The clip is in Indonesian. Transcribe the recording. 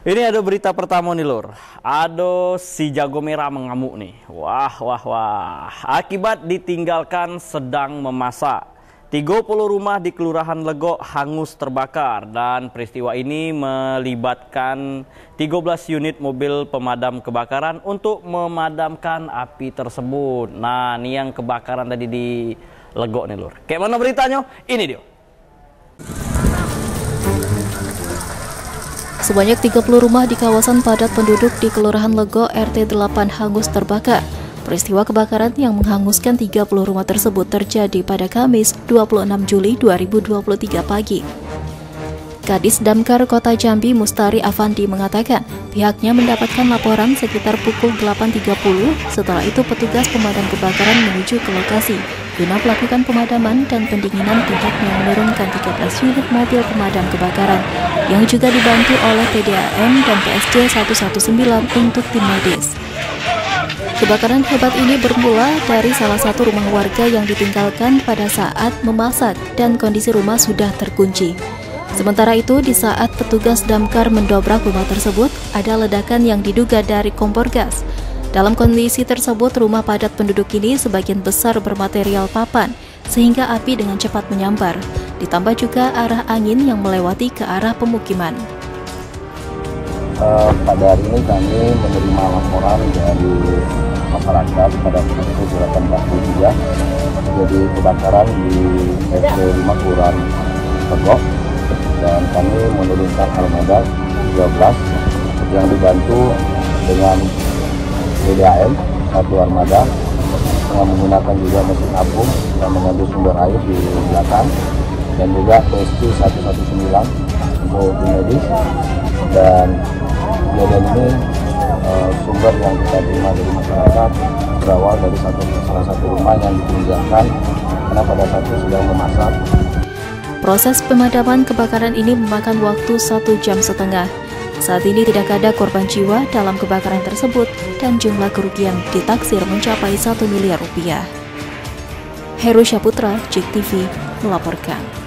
Ini ada berita pertama nih lur. Ada si jago merah mengamuk nih. Wah. Akibat ditinggalkan sedang memasak. 30 rumah di Kelurahan Legok hangus terbakar dan peristiwa ini melibatkan 13 unit mobil pemadam kebakaran untuk memadamkan api tersebut. Nah, ini yang kebakaran tadi di Legok nih lur. Kayak mana beritanya? Ini dia. Sebanyak 30 rumah di kawasan padat penduduk di Kelurahan Legok RT 8 hangus terbakar. Peristiwa kebakaran yang menghanguskan 30 rumah tersebut terjadi pada Kamis 26 Juli 2023 pagi. Kadis Damkar Kota Jambi Mustari Afandi mengatakan pihaknya mendapatkan laporan sekitar pukul 8.30. Setelah itu petugas pemadam kebakaran menuju ke lokasi guna melakukan pemadaman dan pendinginan. Pihaknya menurunkan 13 unit mobil pemadam kebakaran yang juga dibantu oleh PDAM dan PSJ 119 untuk tim medis. Kebakaran hebat ini bermula dari salah satu rumah warga yang ditinggalkan pada saat memasak dan kondisi rumah sudah terkunci. Sementara itu, di saat petugas damkar mendobrak rumah tersebut, ada ledakan yang diduga dari kompor gas. Dalam kondisi tersebut, rumah padat penduduk ini sebagian besar bermaterial papan, sehingga api dengan cepat menyambar. Ditambah juga arah angin yang melewati ke arah pemukiman. Pada hari ini kami menerima laporan dari masyarakat pada pukul 18.03 terjadi kebakaran di RT 5 Kelurahan Legok, dan kami menurunkan armada 13 yang dibantu dengan PDAM 1 armada yang menggunakan juga mesin apung yang mengambil sumber air di belakang, dan juga PSJ 119 untuk tim medis. Dan kejadian ini sumber yang kita terima dari masyarakat berawal dari salah satu rumah yang ditinggalkan karena pada saat itu sedang memasak. Proses pemadaman kebakaran ini memakan waktu 1,5 jam. Saat ini tidak ada korban jiwa dalam kebakaran tersebut dan jumlah kerugian ditaksir mencapai 1 miliar rupiah. Heru Syaputra, JEK TV, melaporkan.